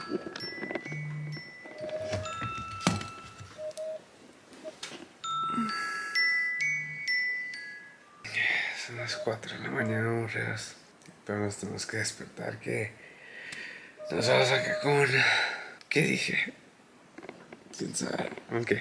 Son las 4 de la mañana, aburridos. Pero nos tenemos que despertar, que nos vamos a Cancún. ¿Qué dije? ¿Quién sabe? Ok.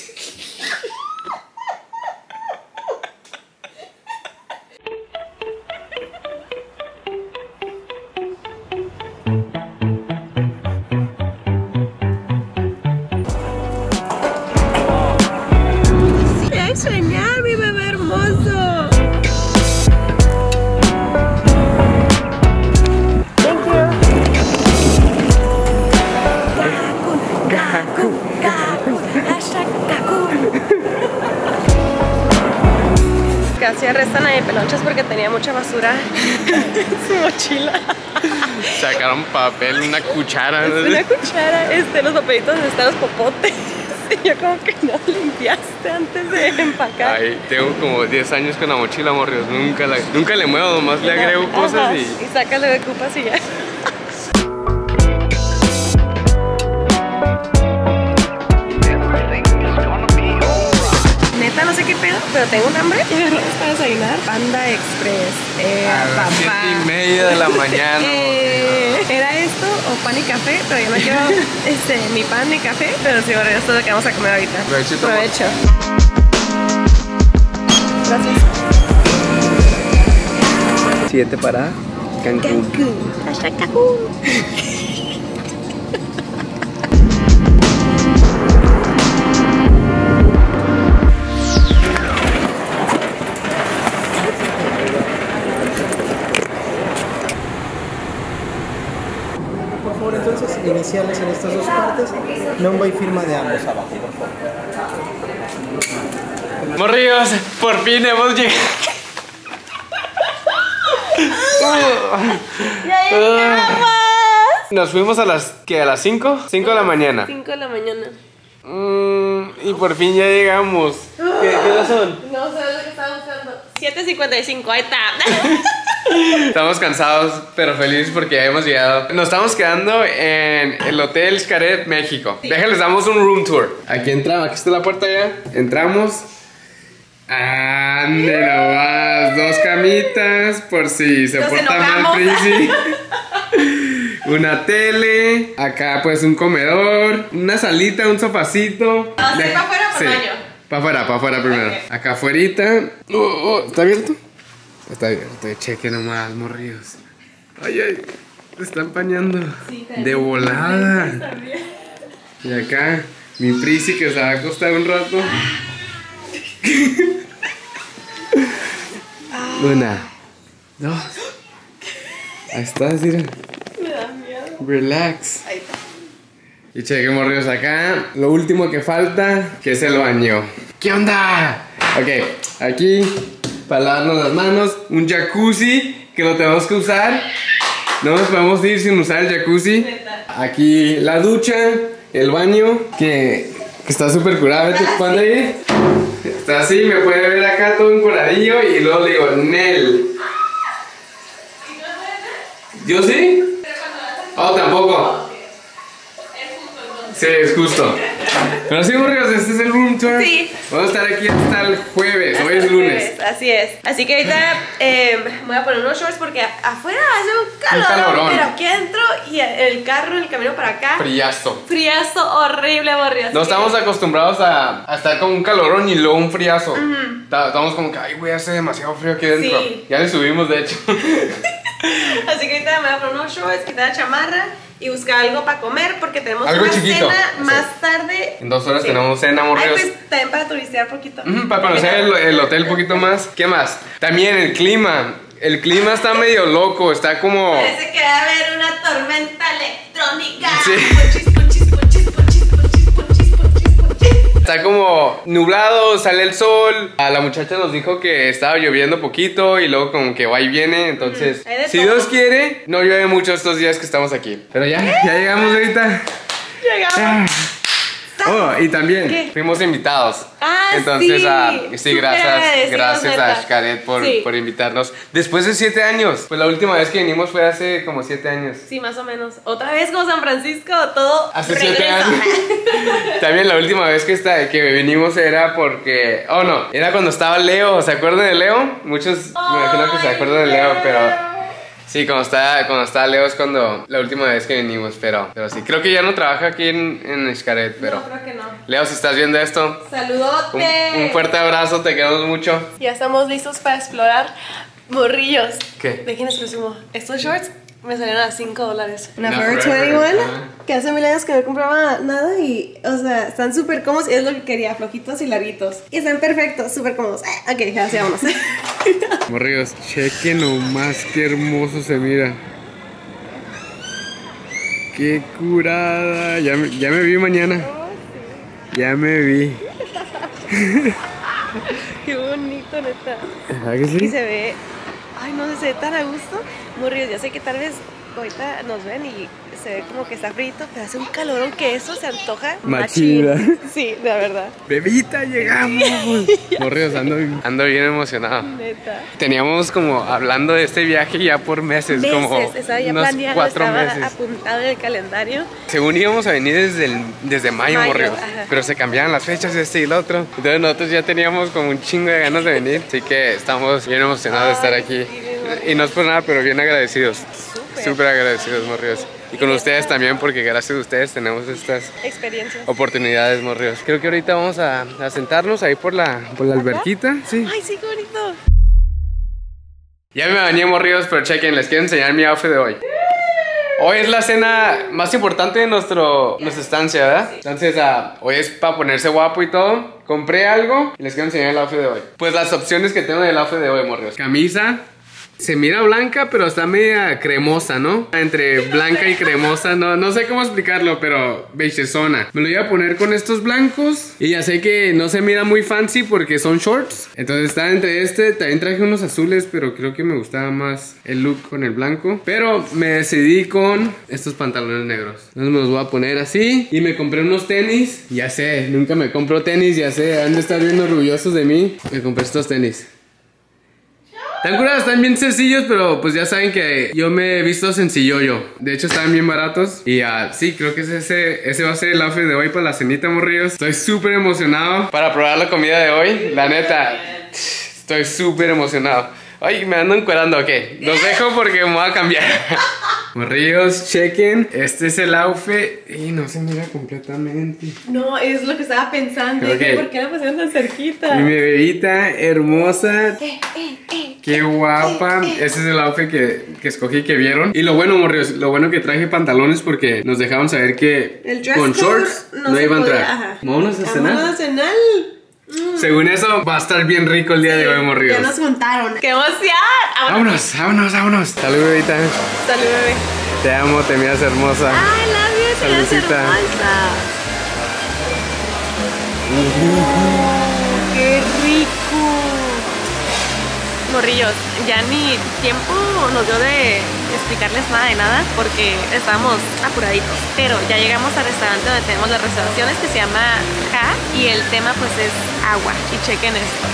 Soñar, mi bebé hermoso. Thank you. Cancún, Cancún, hashtag Cancún. Casi arrestan a Pelonchas porque tenía mucha basura en su mochila. Sacaron papel, una cuchara. Una cuchara, los papelitos donde están los popotes. Yo como que no limpiaste antes de empacar. Ay, tengo como 10 años con la mochila, morrios. Nunca le muevo, nomás le agrego cosas y sácalo de ocupas y ya. Neta, no sé qué pedo, pero tengo un hambre. Y me para desayunar. Panda Express. a las 7:30 de la mañana. ¿Era esto o pan y café? Pero yo no quiero ni pan ni café. Pero sí, bueno, esto es lo que vamos a comer ahorita. Provechito. Provecho. Gracias. Siguiente parada, Cancún. Cancún. Hashtag Cancún. Por favor, entonces, iniciales en estas dos partes, nombre y firma de ambos abajo, por favor. Morrillos, por fin hemos llegado. ¡Ya llegamos! Nos fuimos a las 5 de la mañana. 5 de la mañana. Y por fin ya llegamos. ¿Qué horas son? No sé lo que estaba buscando. 7:55, ahí está. Estamos cansados, pero felices porque ya hemos llegado. Nos estamos quedando en el Hotel Xcaret, México. Sí. Déjenles damos un room tour. Aquí entramos, aquí está la puerta ya. Entramos. Ande nomás, 2 camitas por si se porta mal Prissy. Una tele, acá pues un comedor, una salita, un sofacito. ¿Para afuera o por baño? Para afuera primero. Okay. Acá afuerita. ¿Está abierto? Está abierto, cheque nomás, morrillos. Ay, se está empañando. Sí, de volada. Y acá, mi Prissy que se va a acostar un rato. Una, 2. Ahí estás, mira. Me da miedo. Relax. Ahí está. Y cheque, morrillos, acá lo último que falta, que es el baño. ¿Qué onda? Ok, aquí para lavarnos las manos, un jacuzzi que lo tenemos que usar. No nos podemos ir sin usar el jacuzzi. Aquí la ducha, el baño, que está súper curado. Vete, ¿cuándo ahí? Está así, me puede ver acá todo encuradillo y luego le digo, Nel. ¿Yo sí? Oh, tampoco. Sí, es justo. Pero sí, morrillos, este es el room tour. Sí. Vamos a estar aquí hasta el jueves. Hoy es lunes. Así es. Así que ahorita me voy a poner unos shorts porque afuera hace un calorón. Pero aquí adentro y el carro en el camino para acá. Friazo. Friazo horrible, morrillos. No estamos acostumbrados a estar con un calorón y luego un friazo. Estamos como que, ay, güey, hace demasiado frío aquí dentro. Sí. Ya le subimos, de hecho. Así que ahorita me voy a poner unos shorts, quitar la chamarra y buscar algo para comer porque tenemos algo una chiquito. Cena más tarde. En 2 horas tenemos cena, morrillos. Ay, pues también para turistear poquito. Para conocer el hotel un poquito más. ¿Qué más? También el clima. El clima está medio loco, está como... Parece que va a haber una tormenta electrónica. Sí. Está como nublado, sale el sol. A la muchacha nos dijo que estaba lloviendo poquito y luego como que va y viene. Entonces, si Dios quiere, no llueve mucho estos días que estamos aquí. Pero ya llegamos ahorita. Llegamos. Oh, y también ¿Qué? fuimos invitados. Ah, entonces, sí. sí, Súper agradecidos, gracias neta. a Xcaret Sí. por invitarnos. Después de 7 años, pues la última vez que vinimos fue hace como 7 años. Sí, más o menos. Otra vez como San Francisco, todo Hace 7 regresa. años. También la última vez que vinimos era porque... Oh, no, era cuando estaba Leo. ¿Se acuerdan de Leo? Muchos me imagino que se acuerdan de Leo, pero... Sí, cuando estaba Leo es cuando la última vez que vinimos, pero sí. Creo que ya no trabaja aquí en Xcaret, pero... No, creo que no. Leo, si estás viendo esto, ¡Saludote! un fuerte abrazo, te queremos mucho. Ya estamos listos para explorar morrillos. ¿Qué? Déjenles presumo. Estos shorts me salieron a $5. Una Una Forever Forever, 21, ajá. que hace 1000 años que no compraba nada y, o sea, están súper cómodos y es lo que quería, flojitos y larguitos. Y están perfectos, súper cómodos. Ok, ya vámonos. Morrillos, chequen nomás qué hermoso se mira. Qué curada. Ya me vi mañana. Ya me vi. Qué bonito, neta. ¿Verdad que Y sí? se ve, ay, no sé, se ve tan a gusto. Morrillos, ya sé que tal vez ahorita nos ven y se ve como que está frito, pero hace un calorón que eso se antoja. Machín, machín. Sí, la verdad. Bebita, llegamos. Morrillos, ando bien emocionado. Neta. Teníamos como hablando de este viaje ya por meses, como Estaba ya unos planeado, 4 estaba meses. apuntado en el calendario. Según íbamos a venir desde mayo, Mayo, Morrillos, ajá. pero se cambiaban las fechas este y el otro. Entonces nosotros ya teníamos como un chingo de ganas de venir, así que estamos bien emocionados de estar aquí. sí, bien bonito. Y no es por nada, pero bien agradecidos. Súper. Súper agradecidos, Morrillos. Y con ustedes también, porque gracias a ustedes tenemos estas Experiencias. oportunidades, Morrillos. Creo que ahorita vamos a sentarnos ahí por la alberquita. Sí. Ay, sí, qué bonito. Ya me bañé, Morrillos, pero chequen, les quiero enseñar mi outfit de hoy. Hoy es la cena más importante de nuestra estancia, ¿verdad? Entonces, hoy es para ponerse guapo y todo. Compré algo y les quiero enseñar el outfit de hoy. Pues las opciones que tengo del outfit de hoy, Morrillos. Camisa. Se mira blanca, pero está media cremosa, ¿no? Entre blanca y cremosa, no sé cómo explicarlo, pero bellezona. Me lo voy a poner con estos blancos. Y ya sé que no se mira muy fancy porque son shorts. Entonces está entre también traje unos azules, pero creo que me gustaba más el look con el blanco. Pero me decidí con estos pantalones negros. Entonces me los voy a poner así. Y me compré unos tenis. Ya sé, nunca me compro tenis, ya sé. Han de estar bien orgullosos de mí. Me compré estos tenis. Están curados, están bien sencillos, pero pues ya saben que yo me he visto sencillo yo. De hecho están bien baratos. Y sí, creo que ese va a ser el outfit de hoy para la cenita, Morrillos. Estoy súper emocionado para probar la comida de hoy. La neta, estoy súper emocionado. Ay, me ando encuerando, ok. Los dejo porque me voy a cambiar. Morrillos, chequen. Este es el outfit. Y no se mira completamente. No, es lo que estaba pensando. Ok. Dije, ¿por qué la pusieron tan cerquita? Mi bebita hermosa. Qué guapa. Ese es el outfit que escogí, que vieron. Y lo bueno, Morrillos, lo bueno que traje pantalones porque nos dejaron saber que El dress con code shorts no se iba a podía, entrar. ajá. Vámonos a cenar. Vámonos a cenar. Según eso, va a estar bien rico el día de hoy, Morrillos. Ya nos juntaron. ¡Qué emoción! Vámonos. Salud, bebita. Salud, bebé. Te amo, te miras hermosa. Ay, la vida se me hace Saludcita. hermosa. ¡Qué rico! Morrillos, ya ni tiempo nos dio de explicarles nada de nada porque estábamos apuraditos. Pero ya llegamos al restaurante donde tenemos las reservaciones que se llama Ja y el tema pues es agua. Y chequen esto.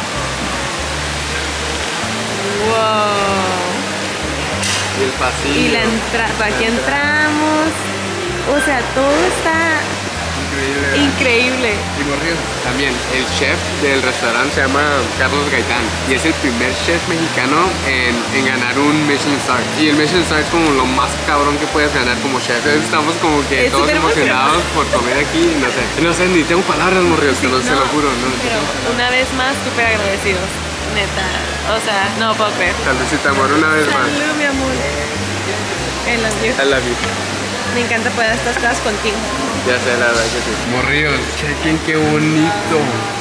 ¡Wow! Y el pasillo. Y la entrada, aquí entramos. O sea, todo está Increíble. increíble. Y Morrillos, también el chef del restaurante se llama Carlos Gaitán y es el primer chef mexicano en ganar un Michelin Star. Y el Michelin Star es como lo más cabrón que puedes ganar como chef. Entonces estamos como que Es todos súper emocionados por comer aquí. No sé, ni tengo palabras, Morrillos, se lo juro. No, Pero una vez más, súper agradecidos. Neta. O sea, no puedo creer. Saludcita, amor, una vez más. Salud, mi amor. I love you. I love you. Me encanta poder estas cosas contigo. Ya sé, la verdad que sí. Morrillos, chequen qué bonito.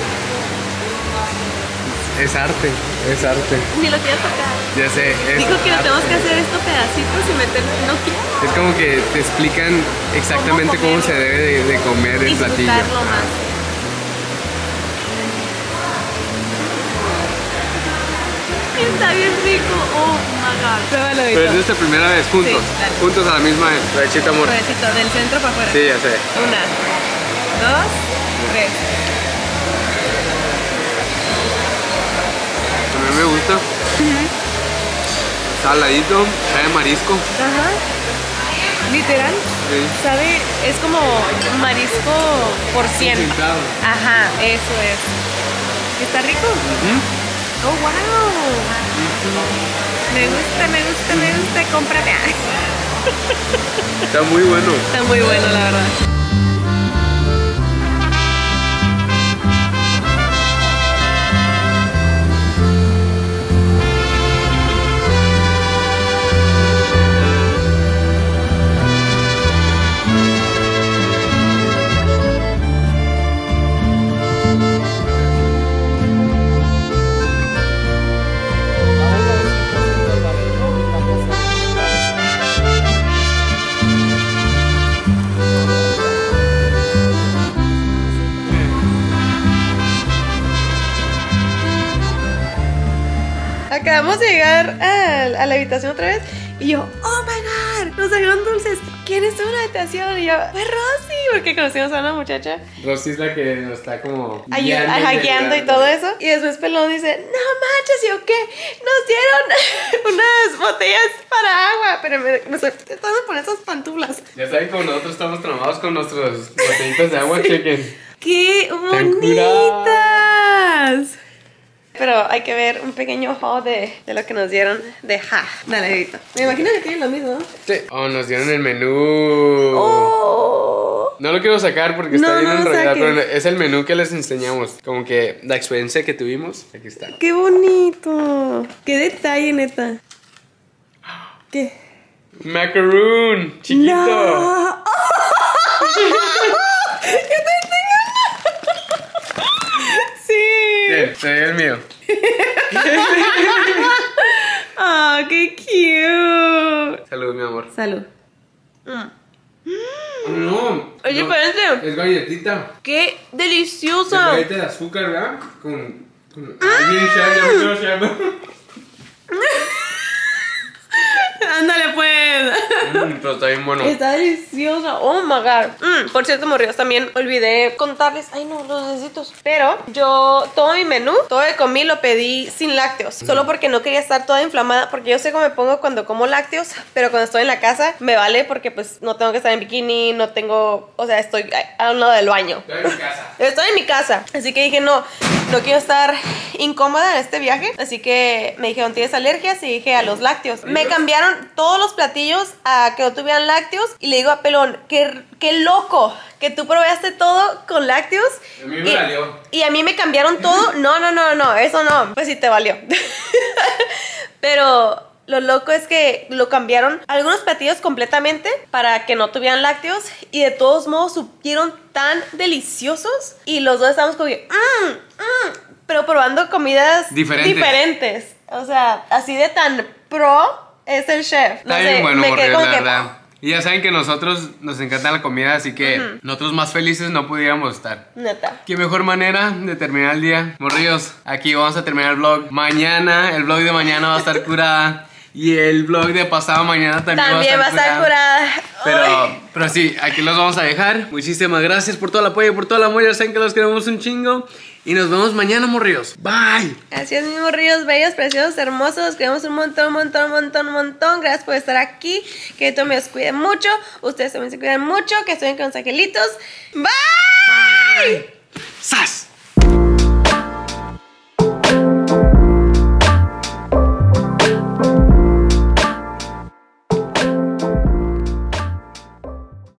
Es arte, es arte. Ni lo quiero tocar. Ya sé, es Dijo que arte. tenemos que hacer estos pedacitos y meter. No quiero. Es como que te explican exactamente cómo se debe de comer el platillo. Disfrutarlo más. Está bien rico. Oh my god. Pruébalo, Pero es nuestra primera vez juntos. Sí, dale. Juntos a la misma vez. Rachita, amor. Pobrecito, del centro para afuera. Sí, ya sé. Una, 3. A mí me gusta. Saladito, sabe marisco. Ajá. Literal. Sí. Sabe, es como marisco por 100. Pintado. Ajá, eso es. ¿Está rico? Oh, wow. Me gusta, cómprate. Está muy bueno. Está muy bueno, la verdad. Acabamos de llegar a la habitación otra vez y yo, oh my god, nos dieron dulces. ¿Quién estuvo en la habitación? Y yo, fue Rosy, porque conocimos a una muchacha Rosy es la que nos está como guiando y todo eso. Y después Pelón dice, no manches, ¿y yo qué? Nos dieron unas botellas para agua, pero me estoy tratando de poner esas pantuflas. Ya saben, como nosotros estamos tramados con nuestros botellitas de agua, chequen. ¡Qué Tan bonitas! Pero hay que ver un pequeño haul de lo que nos dieron de Ja. Dale, Edito. Me imagino que tienen lo mismo, ¿no? Sí. Oh, nos dieron el menú. ¡Oh! No lo quiero sacar porque está No, bien no lo enrollado, saques. pero es el menú que les enseñamos. Como que la experiencia que tuvimos, aquí está. ¡Qué bonito! ¡Qué detalle, neta! ¿Qué? Macaroon, chiquito. ¡No! ¡Sí! Bien, te doy el mío. ¡Oh, qué cute! Salud, mi amor. Salud. No. Oye, no, espérense. es galletita. ¡Qué Es deliciosa! galleta de azúcar, ¿verdad? Ay, bien, ya me quiero echar. Ándale, pues. Pero está bien bueno. Está deliciosa. Oh my god. Por cierto, morridos, también olvidé contarles. Ay, no, los necesitos. Pero yo, todo mi menú, todo lo que comí lo pedí sin lácteos. Solo porque no quería estar toda inflamada. Porque yo sé cómo me pongo cuando como lácteos. Pero cuando estoy en la casa, me vale porque pues no tengo que estar en bikini. No tengo, o sea, estoy a un lado del baño. Estoy en mi casa. Estoy en mi casa. Así que dije, no quiero estar incómoda en este viaje. Así que me dijeron, ¿tienes alergias? Y dije, a los lácteos. Me cambiaron todos los platillos a que no tuvieran lácteos. Y le digo a Pelón, qué loco que tú probaste todo con lácteos. A mí me valió. Y a mí me cambiaron todo. No, eso no. Pues sí te valió. Pero lo loco es que lo cambiaron algunos platillos completamente para que no tuvieran lácteos. Y de todos modos supieron tan deliciosos. Y los dos estábamos como que, pero probando comidas diferentes. O sea, así de tan pro es el chef. Está bien bueno, morridos, la verdad. Y ya saben que nosotros nos encanta la comida, así que nosotros más felices no pudiéramos estar. Neta. Qué mejor manera de terminar el día. Morrillos, aquí vamos a terminar el vlog. Mañana, el vlog de mañana va a estar curada. Y el vlog de pasado mañana también va a estar curada. Pero sí, aquí los vamos a dejar. Muchísimas gracias por todo el apoyo, por todo el amor. Ya saben que los queremos un chingo. Y nos vemos mañana, morrillos. Bye. Así es, mis morrillos bellos, preciosos, hermosos. Los queremos un montón. Gracias por estar aquí. Que todos me os cuiden mucho. Ustedes también se cuidan mucho. Que estén con los angelitos. Bye. ¡Sas!